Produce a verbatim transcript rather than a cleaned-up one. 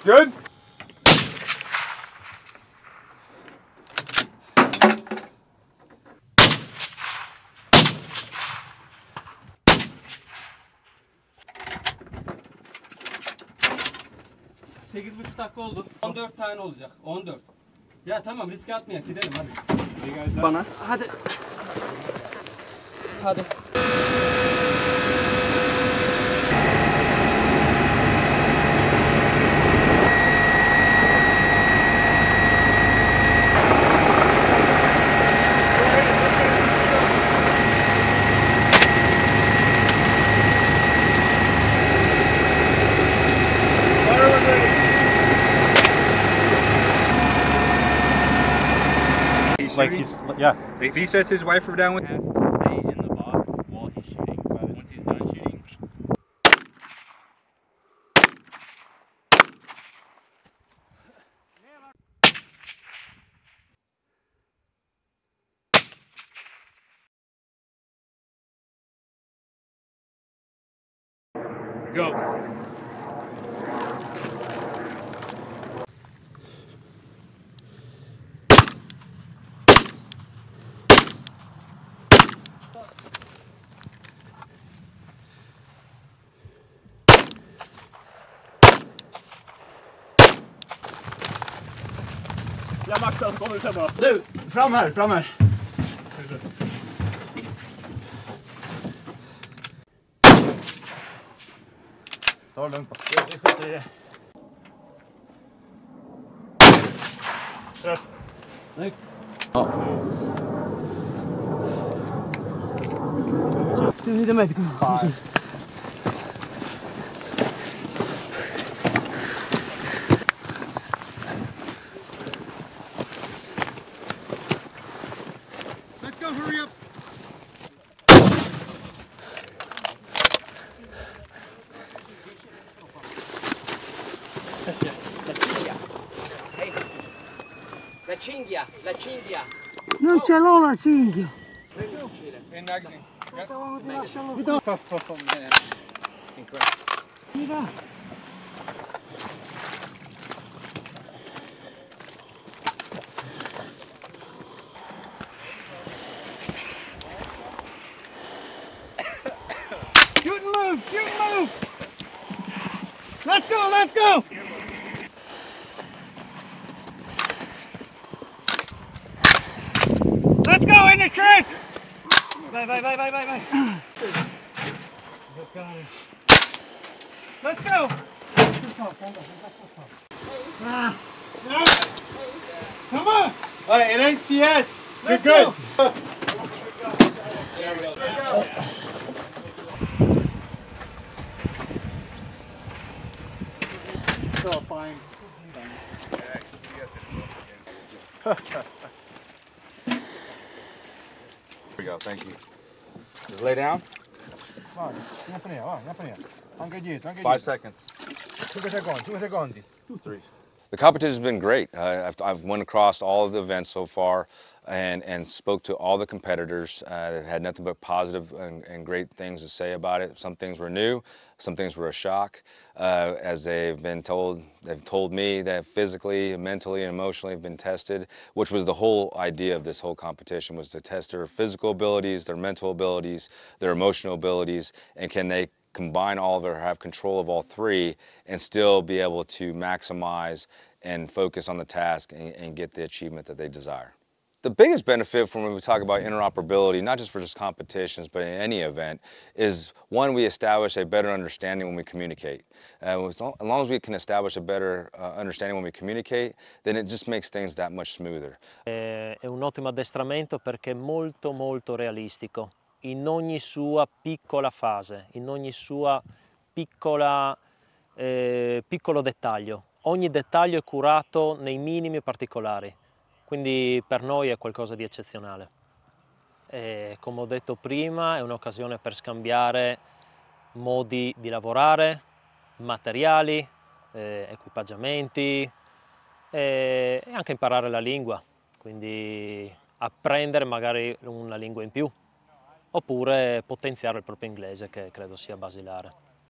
Good. sekiz buçuk dakika oldu. on dört tane olacak. on dört. Ya tamam, riske atmayalım, gidelim hadi. Bana. Hadi. Hadi. Like he's, yeah. If he sets his wiper down, we have to stay in the box while he's shooting. Once he's done shooting. Go. Jag maxar, så kommer du sen bara. Du, fram här, fram här. Ta det lugnt bara. Vi skjuter i det. Träff. Snyggt. Ja. Du är lite med, kom. Let's go, hurry up. La cinghia, la cinghia. Non ce l'ho la cinghia. In magazine. Yes. Oh, man. Incredible. Shoot and move, shoot and move. Let's go, let's go. Let's go in the trench. Bye, bye, bye, bye, bye, bye. Let's go. Ah. Come on. All right, it ain't C S. You're Let's good. go. There we go. So fine. There we go, thank you. Just lay down. Vai, vieni per vai, vieni per Anche dietro, anche Five dietro. seconds. cinque secondi, cinque secondi. Three. The competition has been great. Uh, I've, I've went across all of the events so far and, and spoke to all the competitors. Uh, had nothing but positive and, and great things to say about it. Some things were new, some things were a shock. Uh, as they've been told, they've told me that physically, mentally, and emotionally have been tested, which was the whole idea of this whole competition, was to test their physical abilities, their mental abilities, their emotional abilities, and can they combine all of it or have control of all three and still be able to maximize and focus on the task and, and get the achievement that they desire. The biggest benefit from when we talk about interoperability, not just for just competitions, but in any event, is one, we establish a better understanding when we communicate. Uh, as long as we can establish a better uh, understanding when we communicate, then it just makes things that much smoother. È un ottimo addestramento perché è molto molto realistico in ogni sua piccola fase, in ogni sua piccola, eh, piccolo dettaglio. Ogni dettaglio è curato nei minimi particolari. Quindi per noi è qualcosa di eccezionale. E come ho detto prima, è un'occasione per scambiare modi di lavorare, materiali, eh, equipaggiamenti e, e anche imparare la lingua, quindi apprendere magari una lingua in più, oppure potenziare il proprio inglese, che credo sia basilare.